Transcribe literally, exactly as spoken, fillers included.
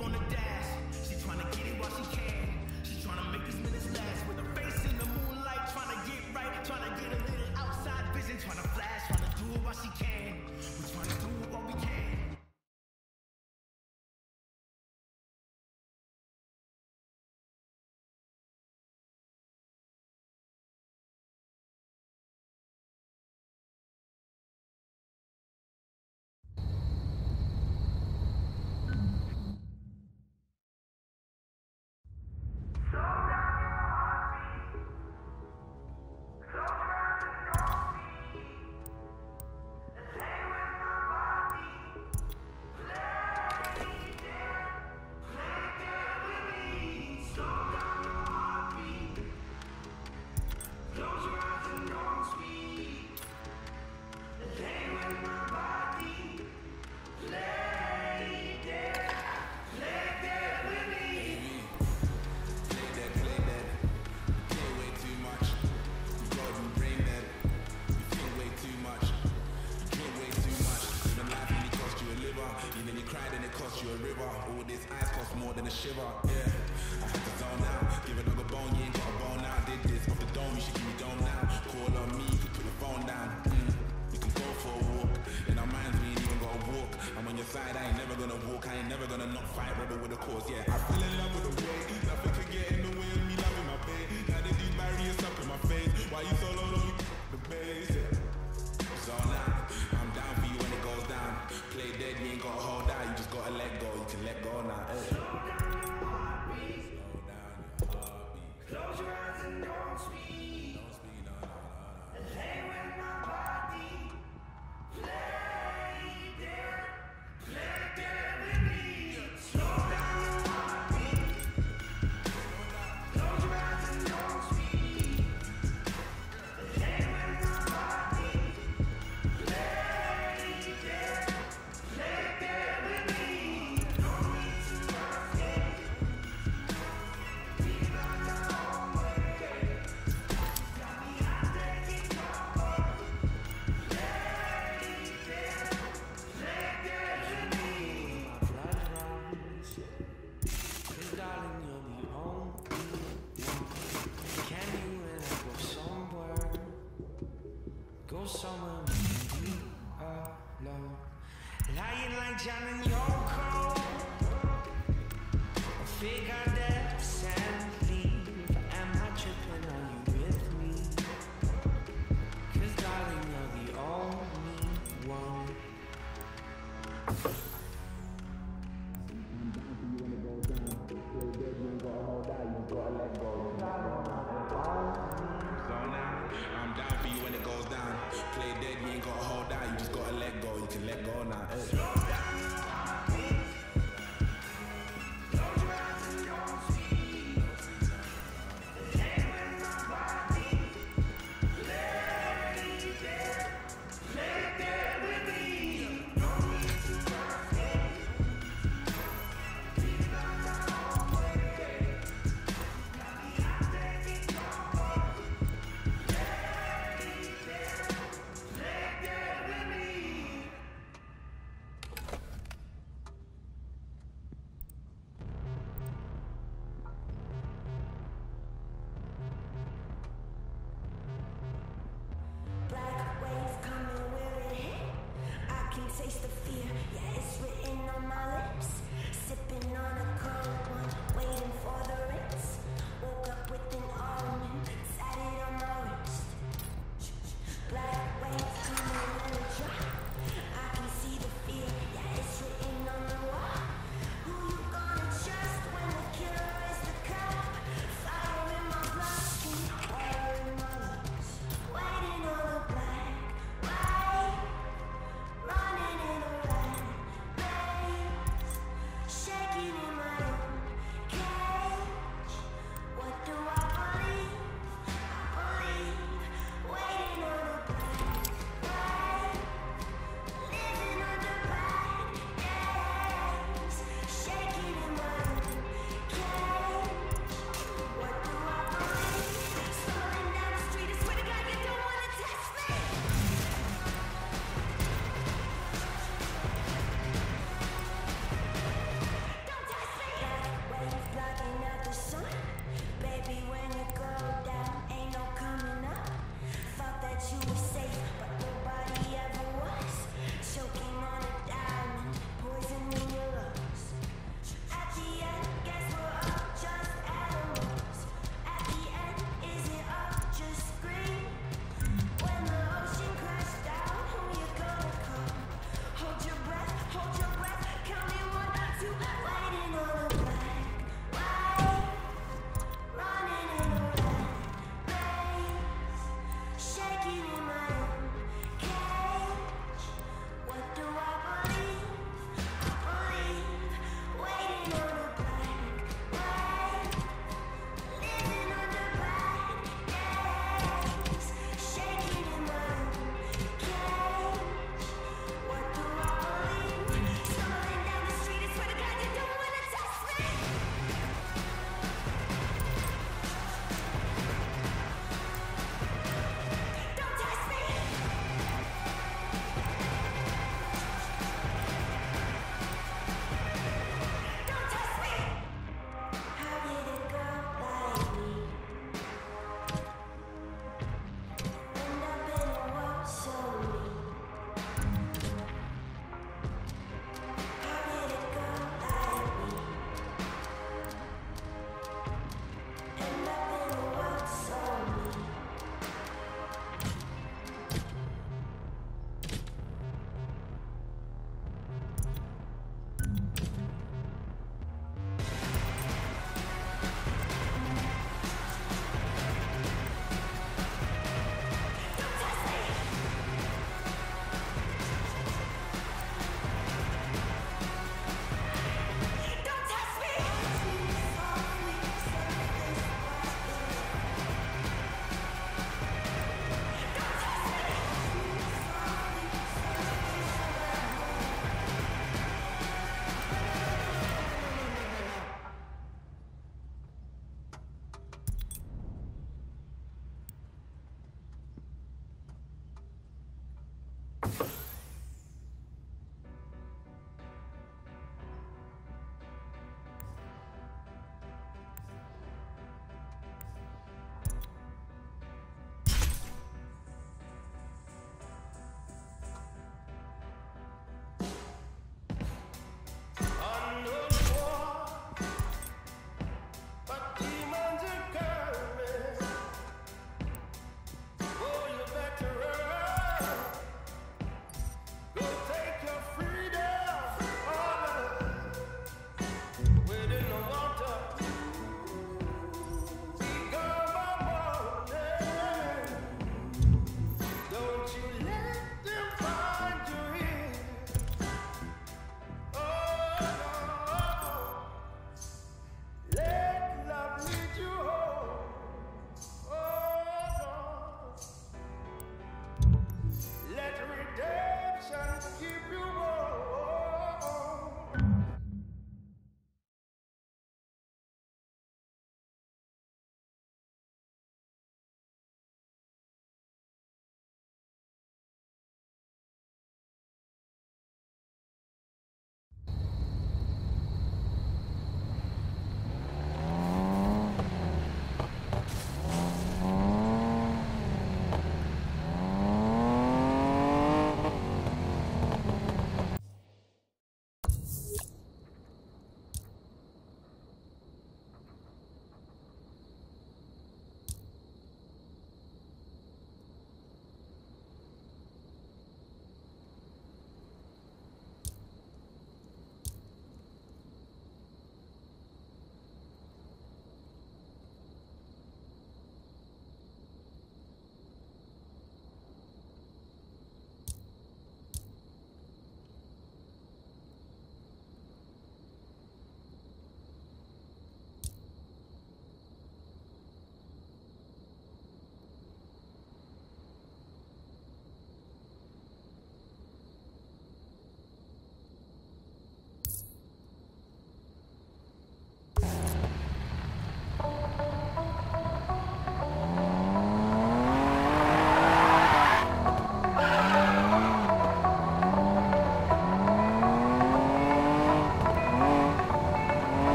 on the dash. She tryna get it while she can. She tryna make these minutes last with her face in the moonlight, tryna get right, tryna get a little outside vision, tryna flash, tryna do it while she can. We tryna do it while we can. Shiver, yeah. I had to zone out, give another bone, you ain't got a bone now. Did this off the dome, you should give me dome now. Call on me, you can put the phone down. Mm. We can go for a walk, in our minds we ain't even gotta walk. I'm on your side, I ain't never gonna walk, I ain't never gonna not fight, rebel with a cause, yeah. I fell in love with the way, nothing could get in the way of me loving my babe. Now they these barriers up in my face, why you so low, low, you the bass, yeah. Zone out, I'm down for you when it goes down. Play dead, you ain't gotta hold out, you just gotta let go, you can let go now. Hey. Close your eyes and don't speak. Don't speak, no, no, no, no. Lay with my body. Play dead, play dead with me. Slow down your heartbeat. Close your eyes and don't speak. Lay with my body. Play dead, play dead with me. No need to escape. Leave on the go somewhere with me alone. Lying like John and Yoko. I figure that and leave. Am I tripping? Are you with me? Cause darling, you're the only one. I'm down for you when it goes down. Play dead, you ain't gotta hold out, you just gotta let go, you can let go now. Hey.